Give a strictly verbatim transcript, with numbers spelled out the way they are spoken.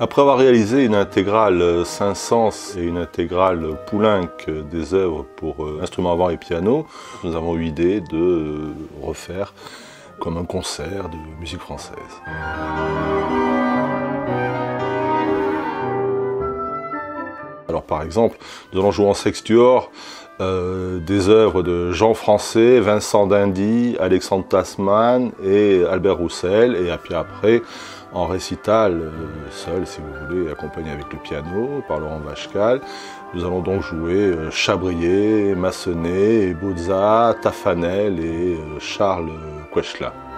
Après avoir réalisé une intégrale Saint-Saëns et une intégrale Poulenc des œuvres pour instruments à vent et piano, nous avons eu l'idée de refaire comme un concert de musique française. Alors par exemple, nous allons jouer en sextuor euh, des œuvres de Jean Français, Vincent d'Indy, Alexandre Tasman et Albert Roussel, et puis après en récital euh, seul si vous voulez, accompagné avec le piano par Laurent Vachcal. Nous allons donc jouer euh, Chabrier, Massenet, Bauza, Taffanel et euh, Charles Quechla.